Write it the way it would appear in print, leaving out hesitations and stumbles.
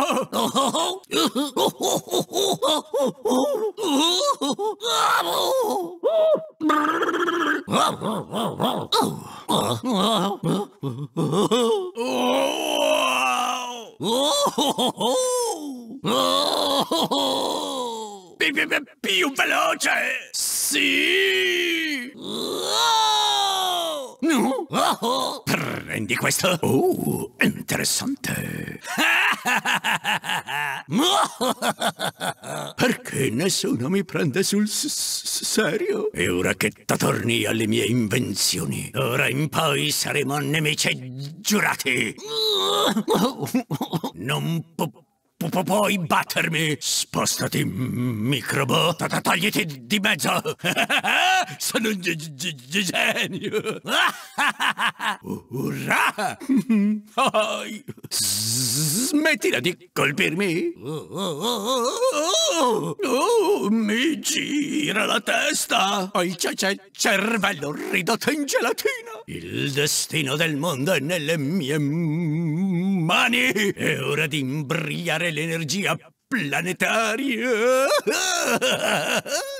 Più veloce! Sì! Prendi questo. Interessante. Perché nessuno mi prende sul serio? E ora che torni alle mie invenzioni, ora in poi saremo nemici giurati. Non puoi battermi! Spostati, microbo! Togliti di mezzo! Sono un genio! Urrà! Smettila di colpirmi! Mi gira la testa! Ho il cervello ridotto in gelatina! Il destino del mondo è nelle mie mani! È ora di imbrigliare l'energia planetaria!